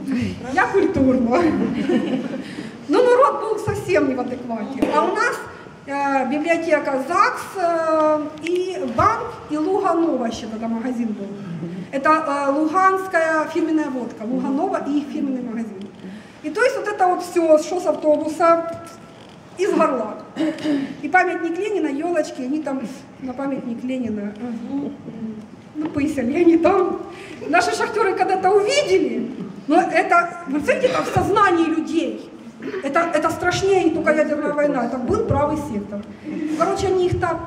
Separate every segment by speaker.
Speaker 1: Я культурно. Но народ был совсем не в адеквате. А у нас библиотека ЗАГС и банк, и Луганова еще тогда магазин был. Это луганская фирменная водка, Луганова и их фирменный магазин. И то есть вот это вот все, что с автобуса, из горла. И памятник Ленина, елочки, они там на памятник Ленина, ну пысали, они там. Наши шахтеры когда-то увидели, но это, вы знаете, это в сознании людей. Это страшнее, не только ядерная война, это был правый сектор. Короче, они их так...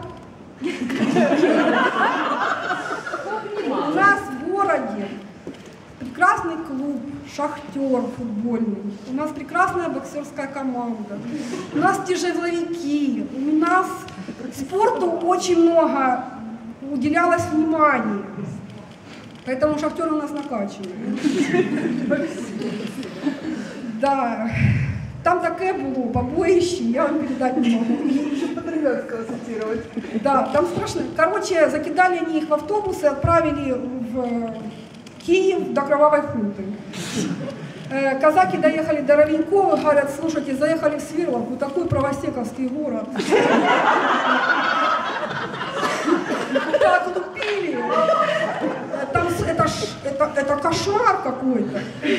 Speaker 1: У нас в городе прекрасный клуб, шахтер футбольный, у нас прекрасная боксерская команда, у нас тяжеловики, у нас спорту очень много уделялось внимания, поэтому шахтеры у нас накачаны. Да. Там таке було, побоище, я вам передать не могу. Да, там страшно. Короче, закидали они их в автобусы, отправили в Киев до Кровавой Хунты. Казаки доехали до Ровенькова, говорят, слушайте, заехали в Сверловку, такой правосековский город. Так лупили. Там это кошмар какой-то.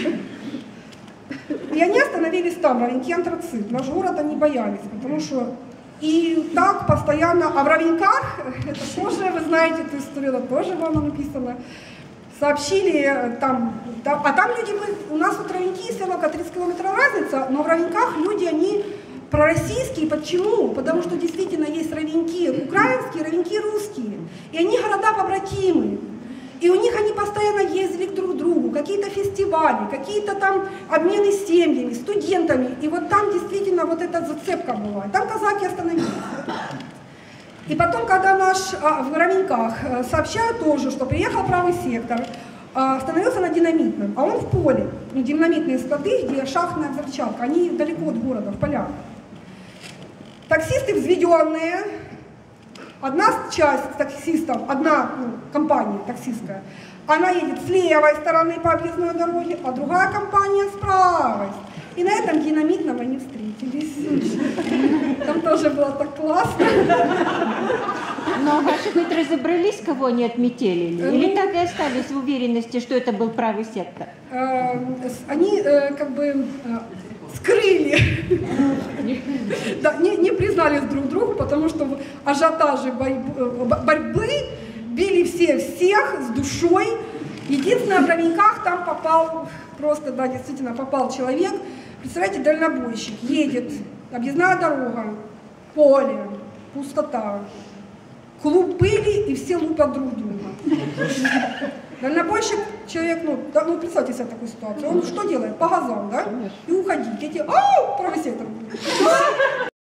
Speaker 1: И они остановились там, Ровеньки антрацит. Наш город они боялись, потому что и так постоянно, а в Ровеньках, это тоже, вы знаете эту историю, это тоже вам написано, сообщили там, а там люди, у нас вот Ровеньки и Сверловка 30 километров разница, но в Ровеньках люди, они пророссийские, почему? Потому что действительно есть Ровеньки украинские, Ровеньки русские, и они города-побратимы. И у них они постоянно ездили друг к другу, какие-то фестивали, какие-то там обмены с семьями, студентами. И вот там действительно вот эта зацепка была. Там казаки остановились. И потом, когда в Ровеньках сообщают тоже, что приехал правый сектор, остановился на Динамитном, а он в поле. Ну, динамитные склады, где шахтная взрывчатка, они далеко от города, в полях. Таксисты взведенные. Одна часть таксистов, одна компания таксистская, она едет с левой стороны по объездной дороге, а другая компания с правой. И на этом Динамитном они встретились. Там тоже было так классно.
Speaker 2: Но ваши хоть разобрались, кого они отметили? Или так и остались в уверенности, что это был правый сектор?
Speaker 1: Они как бы... скрыли, да, не признались друг другу, потому что в ажиотаже борьбы били все всех с душой. Единственное, в Ровеньках там попал, просто, да, действительно попал человек. Представляете, дальнобойщик едет, объездная дорога, поле, пустота, клуб пыли, и все лупят друг друга. Дальнобойщик, человек, ну представьте себе такую ситуацию, он что делает? По газам, да? И уходить. Эти, правый сектор.